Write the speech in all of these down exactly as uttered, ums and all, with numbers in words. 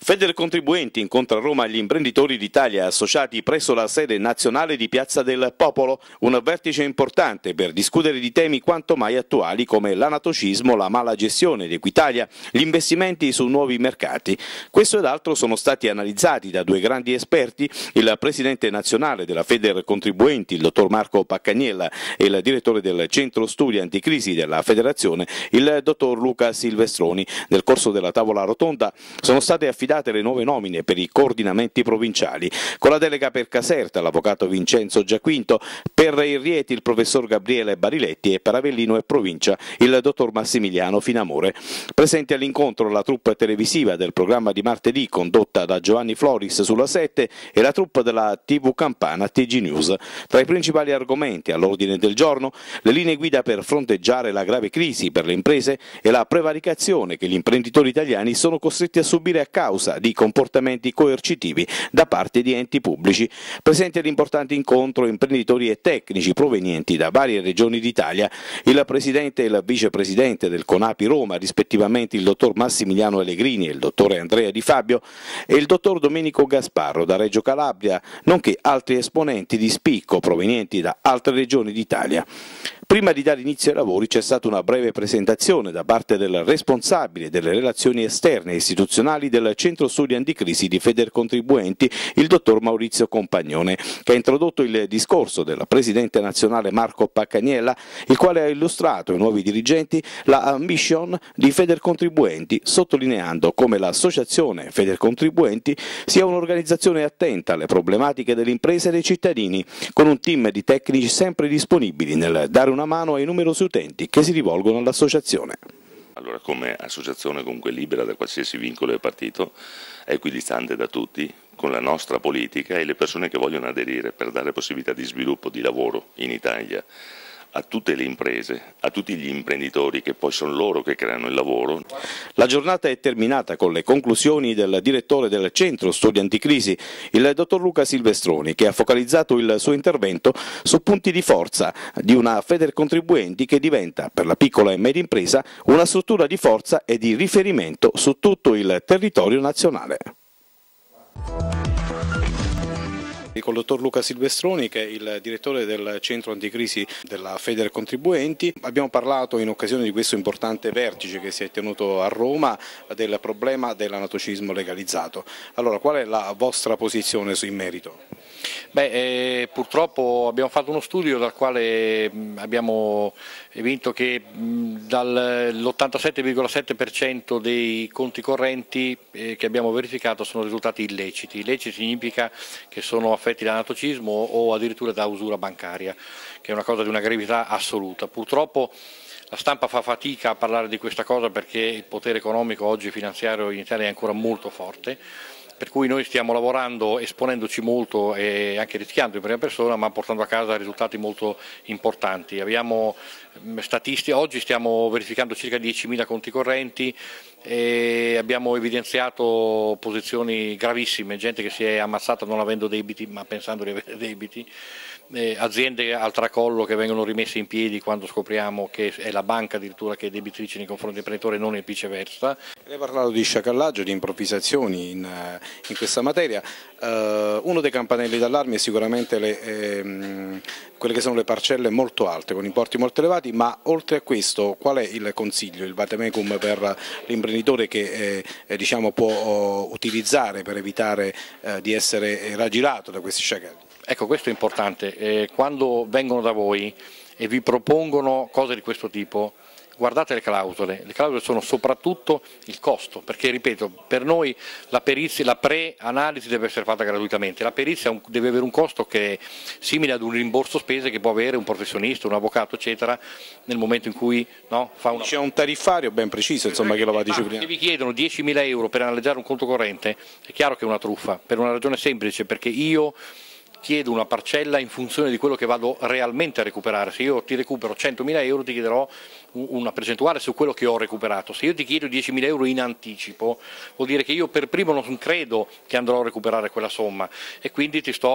Federcontribuenti incontra a Roma gli imprenditori d'Italia associati presso la sede nazionale di Piazza del Popolo, un vertice importante per discutere di temi quanto mai attuali come l'anatocismo, la mala gestione di Equitalia, gli investimenti su nuovi mercati. Questo ed altro sono stati analizzati da due grandi esperti, il presidente nazionale della Federcontribuenti, il dottor Marco Paccagnella, e il direttore del Centro Studi Anticrisi della Federazione, il dottor Luca Silvestroni. Nel corso della tavola rotonda sono state affidate le nuove nomine per i coordinamenti provinciali, con la delega per Caserta l'avvocato Vincenzo Giaquinto, per il Rieti il professor Gabriele Bariletti e per Avellino e provincia il dottor Massimiliano Finamore. Presente all'incontro la troupe televisiva del programma di martedì condotta da Giovanni Floris sulla sette e la troupe della tivù Campana T G News. Tra i principali argomenti all'ordine del giorno le linee guida per fronteggiare la grave crisi per le imprese e la prevaricazione che gli imprenditori italiani sono costretti a subire a causa di comportamenti coercitivi da parte di enti pubblici. Presenti all'importante incontro imprenditori e tecnici provenienti da varie regioni d'Italia, il presidente e il vicepresidente del CONAPI Roma, rispettivamente il dottor Massimiliano Allegrini e il dottore Andrea Di Fabio, e il dottor Domenico Gasparro da Reggio Calabria, nonché altri esponenti di spicco provenienti da altre regioni d'Italia. Prima di dare inizio ai lavori c'è stata una breve presentazione da parte del responsabile delle relazioni esterne e istituzionali del Centro Studi Anticrisi di Federcontribuenti, il dottor Maurizio Compagnone, che ha introdotto il discorso del presidente nazionale Marco Paccagnella, il quale ha illustrato ai nuovi dirigenti la mission di Federcontribuenti, sottolineando come l'associazione Federcontribuenti sia un'organizzazione attenta alle problematiche delle imprese e dei cittadini, con un team di tecnici sempre disponibili nel dare una una mano ai numerosi utenti che si rivolgono all'associazione. Allora, come associazione comunque libera da qualsiasi vincolo e partito, equidistante da tutti, con la nostra politica e le persone che vogliono aderire per dare possibilità di sviluppo, di lavoro in Italia a tutte le imprese, a tutti gli imprenditori che poi sono loro che creano il lavoro. La giornata è terminata con le conclusioni del direttore del Centro Studi Anticrisi, il dottor Luca Silvestroni, che ha focalizzato il suo intervento su punti di forza di una Federcontribuenti che diventa, per la piccola e media impresa, una struttura di forza e di riferimento su tutto il territorio nazionale. Con il dottor Luca Silvestroni, che è il direttore del centro anticrisi della Federcontribuenti, abbiamo parlato in occasione di questo importante vertice che si è tenuto a Roma del problema dell'anatocismo legalizzato. Allora, qual è la vostra posizione in merito? Beh, eh, purtroppo abbiamo fatto uno studio dal quale mh, abbiamo vinto che dall'ottantasette virgola sette per cento dei conti correnti eh, che abbiamo verificato sono risultati illeciti. Illeciti significa che sono affetti da anatocismo o addirittura da usura bancaria, che è una cosa di una gravità assoluta. Purtroppo la stampa fa fatica a parlare di questa cosa perché il potere economico oggi finanziario in Italia è ancora molto forte. Per cui noi stiamo lavorando, esponendoci molto e anche rischiando in prima persona, ma portando a casa risultati molto importanti. Abbiamo statistiche, oggi stiamo verificando circa diecimila conti correnti e abbiamo evidenziato posizioni gravissime, gente che si è ammazzata non avendo debiti ma pensando di avere debiti, eh, aziende al tracollo che vengono rimesse in piedi quando scopriamo che è la banca addirittura che è debitrice nei confronti dell'imprenditore e non il viceversa. Lei ha parlato di sciacallaggio, di improvvisazioni in, in questa materia. Uh, uno dei campanelli d'allarme è sicuramente le, ehm, quelle che sono le parcelle molto alte, con importi molto elevati, ma oltre a questo qual è il consiglio, il vademecum per l'imprenditore che eh, diciamo, può oh, utilizzare per evitare eh, di essere raggirato da questi sciacalli? Ecco, questo è importante, eh, quando vengono da voi e vi propongono cose di questo tipo, guardate le clausole, le clausole sono soprattutto il costo, perché ripeto, per noi la perizia, la pre-analisi deve essere fatta gratuitamente, la perizia deve avere un costo che è simile ad un rimborso spese che può avere un professionista, un avvocato eccetera, nel momento in cui no, fa una... C'è un tariffario ben preciso insomma che lo va a disciplinare. Se vi chiedono diecimila euro per analizzare un conto corrente, è chiaro che è una truffa, per una ragione semplice, perché io chiedo una parcella in funzione di quello che vado realmente a recuperare. Se io ti recupero centomila euro ti chiederò una percentuale su quello che ho recuperato. Se io ti chiedo diecimila euro in anticipo vuol dire che io per primo non credo che andrò a recuperare quella somma e quindi ti sto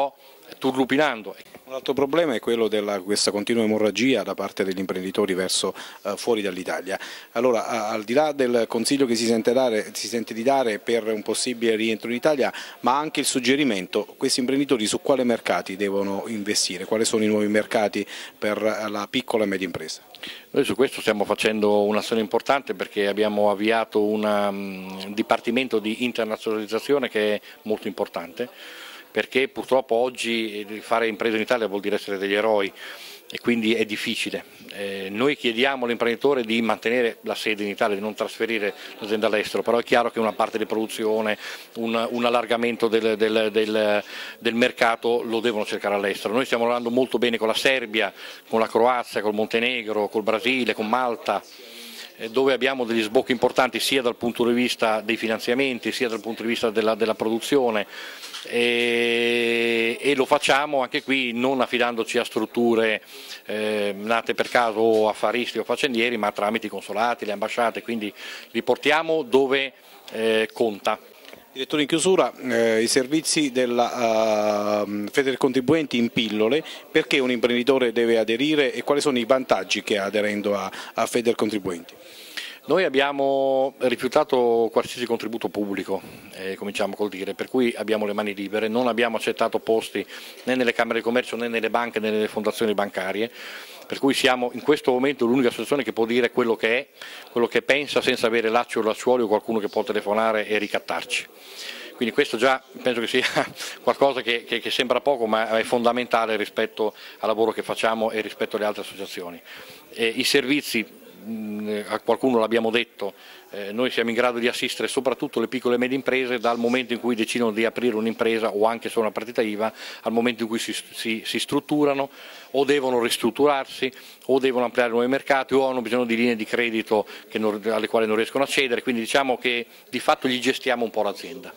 turlupinando. Un altro problema è quello di questa continua emorragia da parte degli imprenditori verso uh, fuori dall'Italia. Allora, a, al di là del consiglio che si sente, dare, si sente di dare per un possibile rientro in Italia, ma anche il suggerimento, questi imprenditori su quali mercati devono investire, quali sono i nuovi mercati per la piccola e media impresa? Noi su questo stiamo facendo un'azione importante perché abbiamo avviato un um, dipartimento di internazionalizzazione che è molto importante, perché purtroppo oggi fare impresa in Italia vuol dire essere degli eroi e quindi è difficile. Eh, noi chiediamo all'imprenditore di mantenere la sede in Italia, di non trasferire l'azienda all'estero, però è chiaro che una parte di produzione, un, un allargamento del, del, del, del mercato lo devono cercare all'estero. Noi stiamo lavorando molto bene con la Serbia, con la Croazia, col Montenegro, col Brasile, con Malta, dove abbiamo degli sbocchi importanti sia dal punto di vista dei finanziamenti sia dal punto di vista della, della produzione e, e lo facciamo anche qui non affidandoci a strutture eh, nate per caso o affaristi o faccendieri, ma tramite i consolati, le ambasciate, quindi li portiamo dove eh, conta. Direttore, in chiusura, eh, i servizi della uh, Federcontribuenti in pillole, perché un imprenditore deve aderire e quali sono i vantaggi che ha aderendo a, a Federcontribuenti? Noi abbiamo rifiutato qualsiasi contributo pubblico, eh, cominciamo col dire, per cui abbiamo le mani libere, non abbiamo accettato posti né nelle Camere di Commercio né nelle banche né nelle fondazioni bancarie, per cui siamo in questo momento l'unica associazione che può dire quello che è, quello che pensa senza avere lacci o lacciuoli o qualcuno che può telefonare e ricattarci. Quindi questo già penso che sia qualcosa che, che, che sembra poco ma è fondamentale rispetto al lavoro che facciamo e rispetto alle altre associazioni. E i servizi, a qualcuno l'abbiamo detto, eh, noi siamo in grado di assistere soprattutto le piccole e medie imprese dal momento in cui decidono di aprire un'impresa o anche solo una partita I V A al momento in cui si, si, si strutturano o devono ristrutturarsi o devono ampliare nuovi mercati o hanno bisogno di linee di credito che non, alle quali non riescono a accedere, quindi diciamo che di fatto gli gestiamo un po' l'azienda.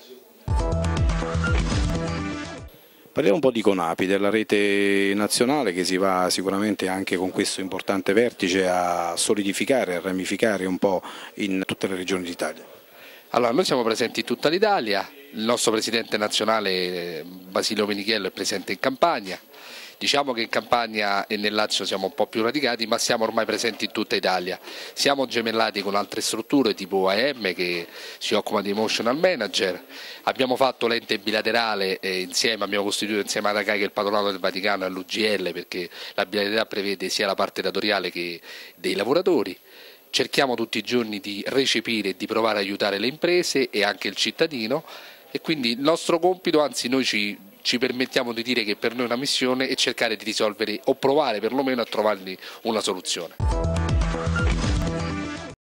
Parliamo un po' di Conapi, della rete nazionale che si va sicuramente anche con questo importante vertice a solidificare, a ramificare un po' in tutte le regioni d'Italia. Allora, noi siamo presenti in tutta l'Italia, il nostro presidente nazionale Basilio Menichello è presente in Campania. Diciamo che in Campania e nel Lazio siamo un po' più radicati, ma siamo ormai presenti in tutta Italia. Siamo gemellati con altre strutture tipo A M che si occupa di emotional manager. Abbiamo fatto l'ente bilaterale e insieme abbiamo costituito insieme ad A C A I che è il patronato del Vaticano e all'U G L, perché la bilateralità prevede sia la parte datoriale che dei lavoratori. Cerchiamo tutti i giorni di recepire e di provare a aiutare le imprese e anche il cittadino e quindi il nostro compito, anzi noi ci ci permettiamo di dire che per noi è una missione è cercare di risolvere o provare perlomeno a trovargli una soluzione.